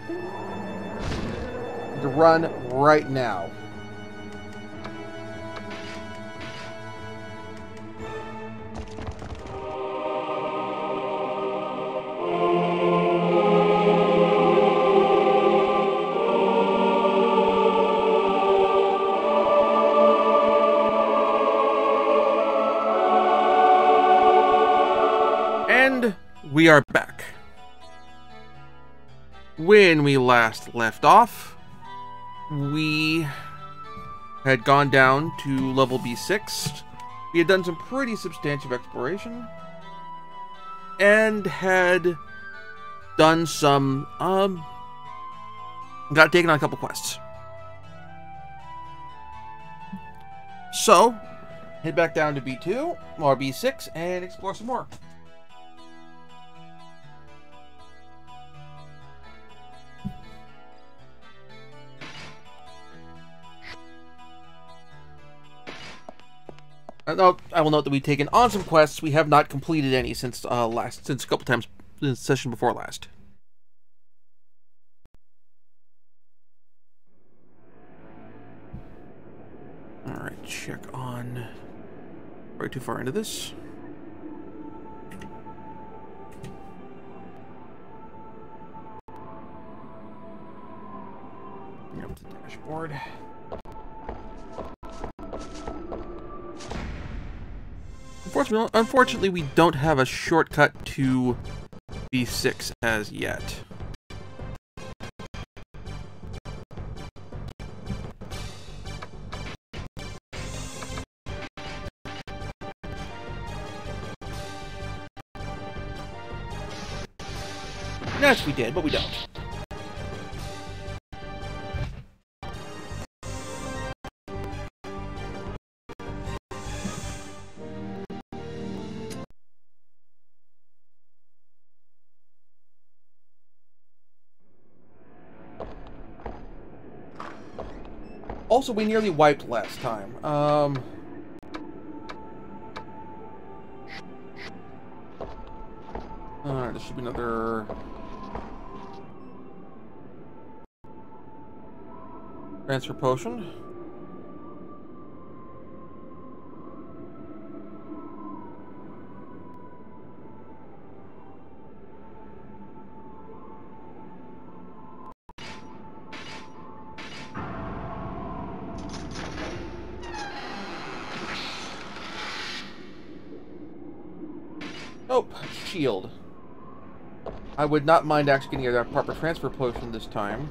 To run right now. And we are back. When we last left off, we had gone down to level B6. We had done some pretty substantive exploration and had done some, got taken on a couple quests. So, head back down to B2 or B6 and explore some more. I will note that we've taken on some quests. We have not completed any since a couple times in the session before last. All right, check on. Right too far into this. Bring up the dashboard. Unfortunately, we don't have a shortcut to B6 as yet. Yes, we did, but we don't. Also, we nearly wiped last time. There should be another transfer potion. Oh, shield. I would not mind actually getting a proper transfer potion this time.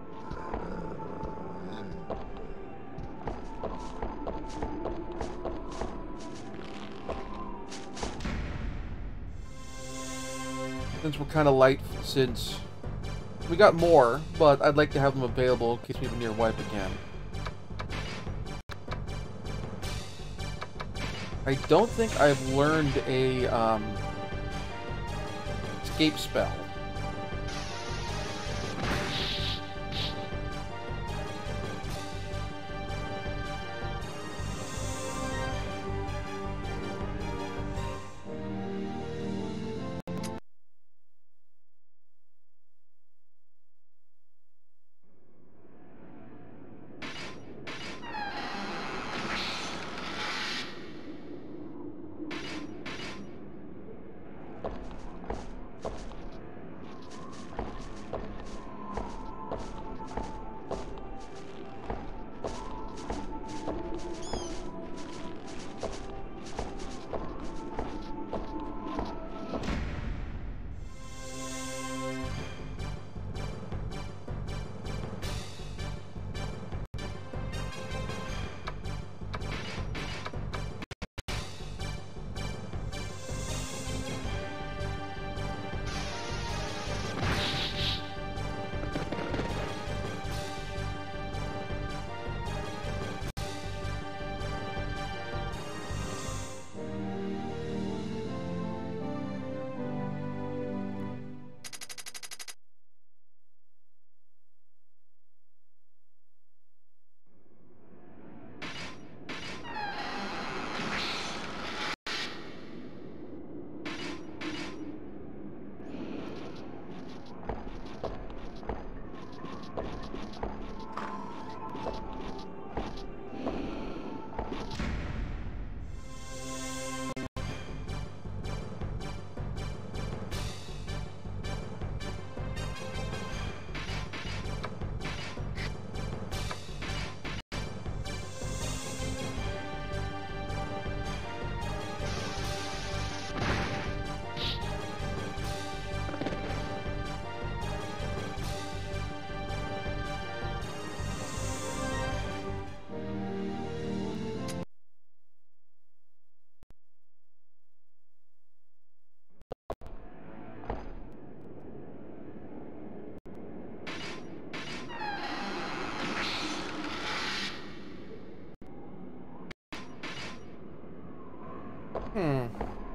Since we're kind of light, since we got more, but I'd like to have them available in case we have a near wipe again. I don't think I've learned a escape spell. Hmm.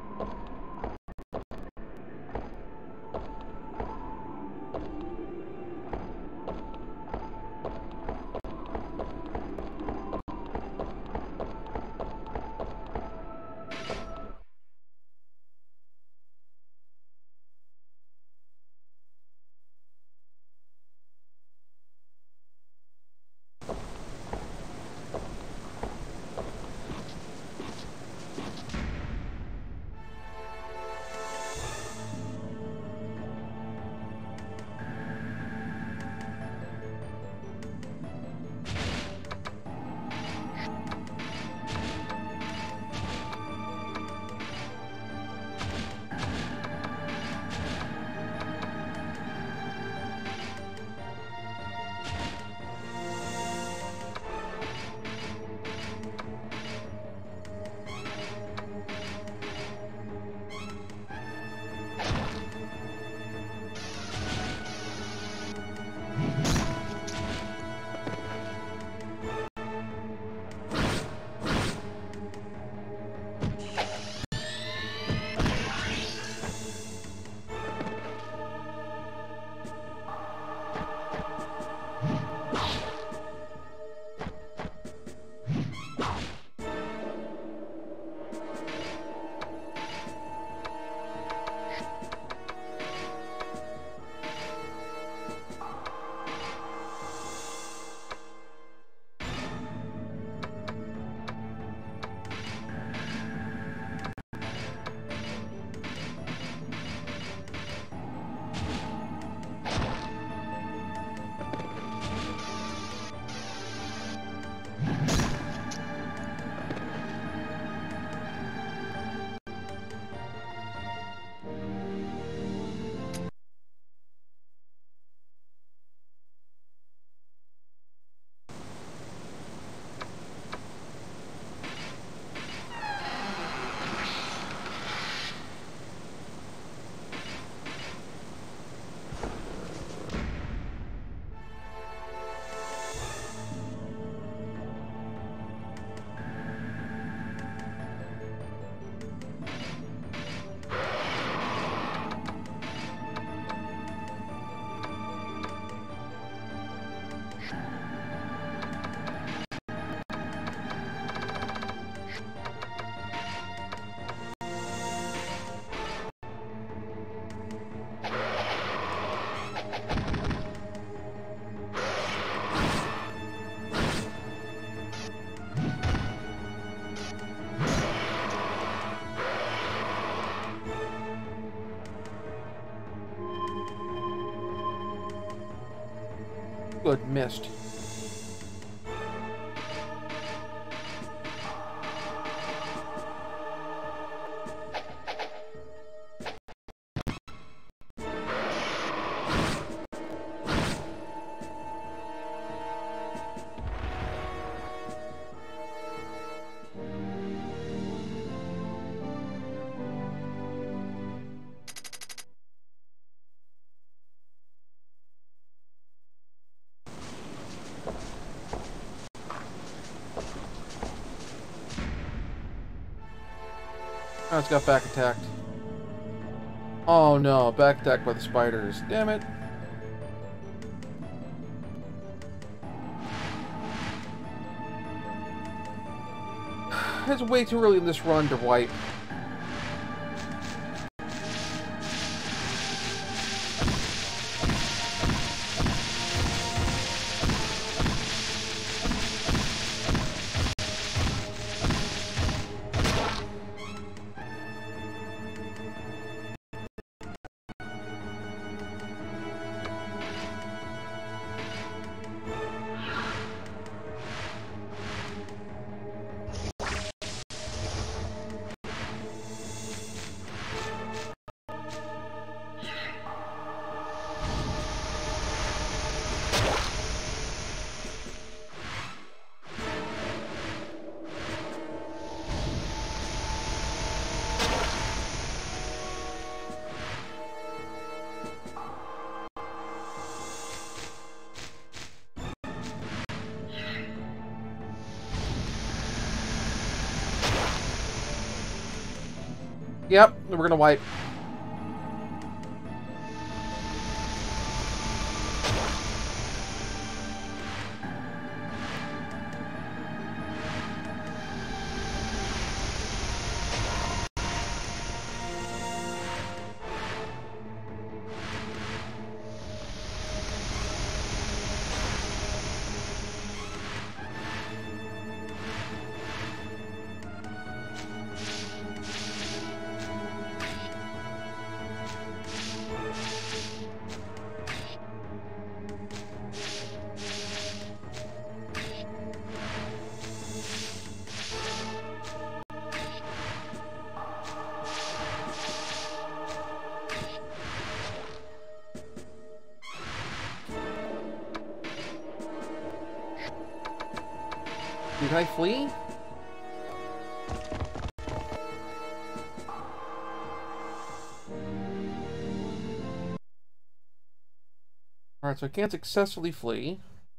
Good, missed. Oh, it's got back attacked. Oh no, back attacked by the spiders. Damn it. It's way too early in this run to wipe. Yep, we're gonna wipe. Can I flee? Alright, so I can't successfully flee.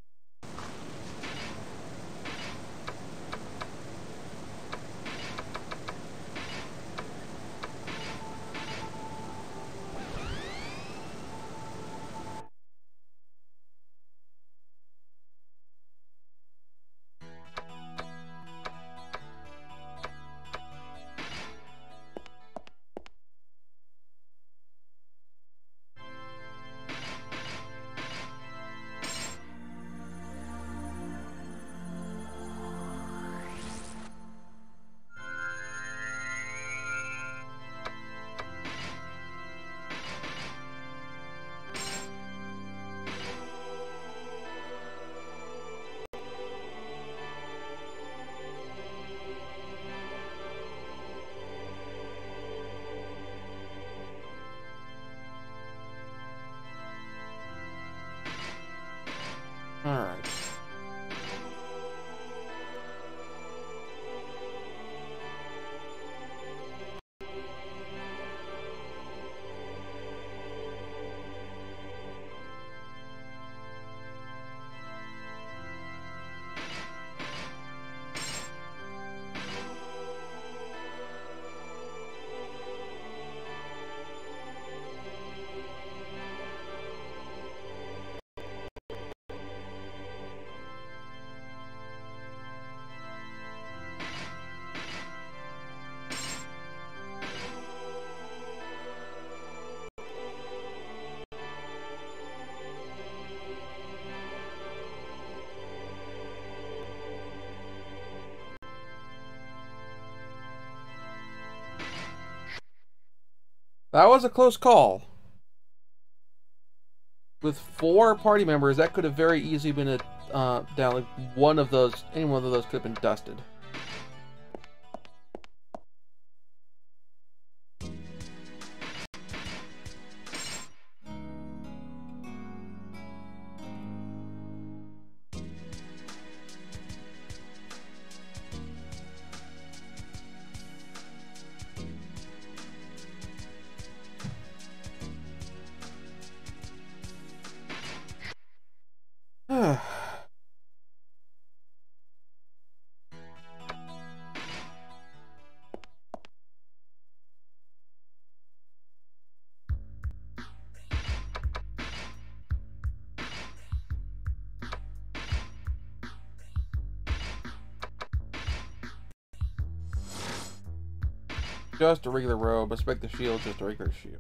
Alright. That was a close call. With 4 party members, that could have very easily been a down. Like one of those, any one of those could have been dusted. Just a regular robe. Expect the shield, just a regular shield.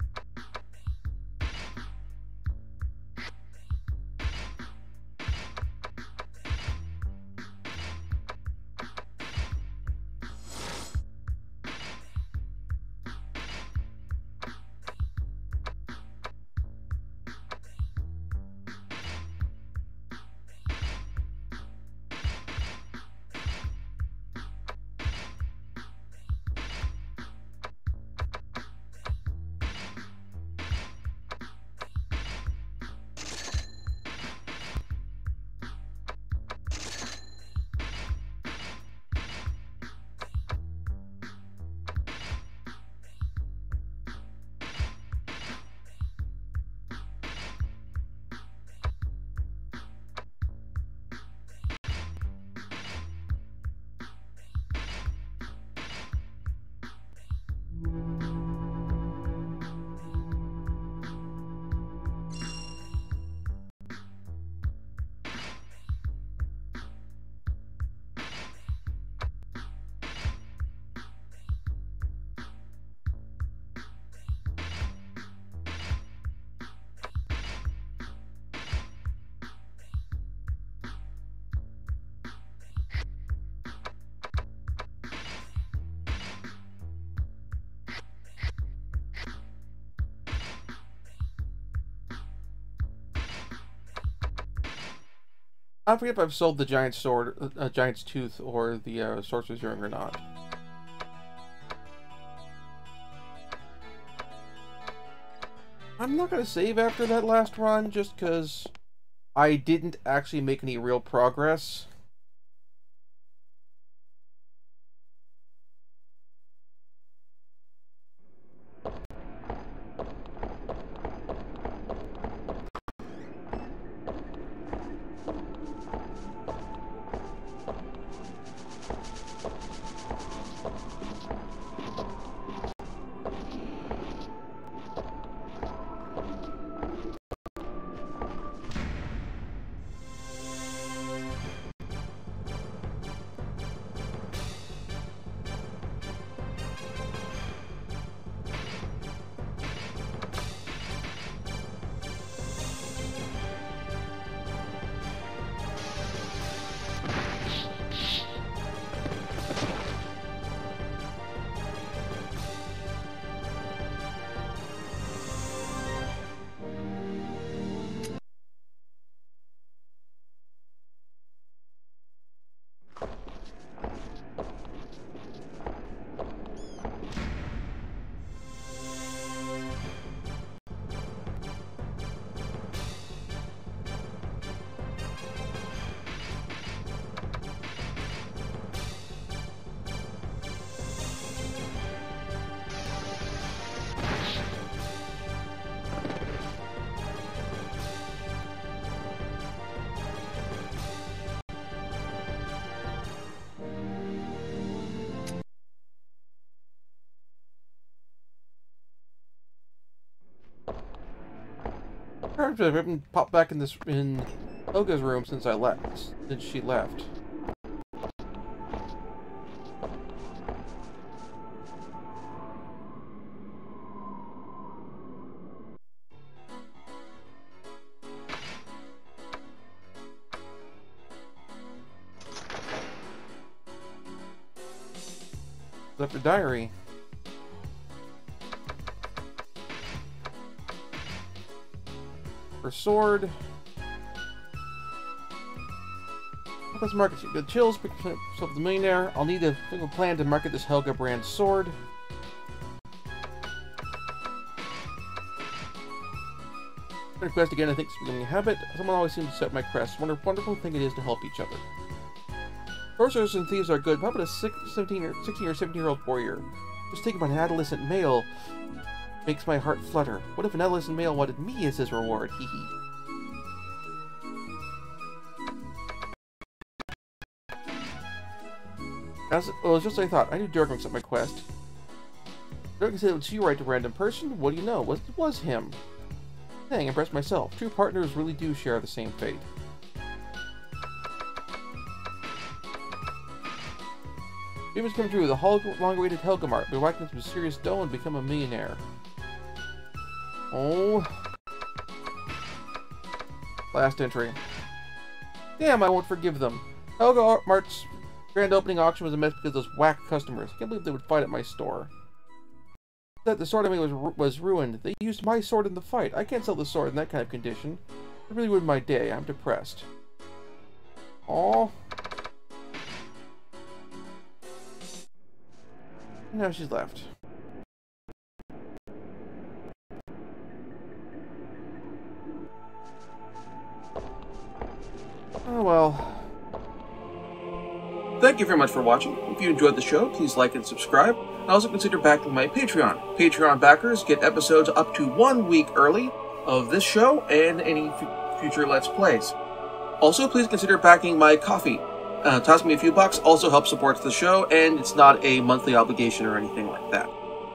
I forget if I've sold the giant sword, giant's tooth, or the sorcerer's ring or not. I'm not gonna save after that last run, just because I didn't actually make any real progress. I haven't popped back in Helga's room since she left. Left her diary. Her sword. Let's market the chills. Pick yourself the millionaire. I'll need a single plan to market this Helga brand sword. Quest again. I think it's becoming a habit. Someone always seems to set my crest. Wonderful thing it is to help each other. Sorcerers and thieves are good. How about a 16 or 17-year-old warrior? Just think about an adolescent male. Makes my heart flutter. What if an adolescent male wanted me as his reward? Hee hee. Well, it's just what I thought. I knew Durgan was at my quest. Durgan said it was you right to a random person. What do you know? It was him. Dang, impressed myself. True partners really do share the same fate. Dream has come true. The long-awaited Helga Mart. Be whacking some serious dough and become a millionaire. Oh. Last entry. Damn, I won't forgive them. Helga Mart's grand opening auction was a mess because of those whack customers. I can't believe they would fight at my store. That the sword I made was ruined. They used my sword in the fight. I can't sell the sword in that kind of condition. It really ruined my day. I'm depressed. Aww. And now she's left. Oh well. Thank you very much for watching. If you enjoyed the show, please like and subscribe. And also consider backing my Patreon. Patreon backers get episodes up to 1 week early of this show and any future Let's Plays. Also, please consider backing my Ko-fi. Tossing me a few bucks also helps support the show, and it's not a monthly obligation or anything like that.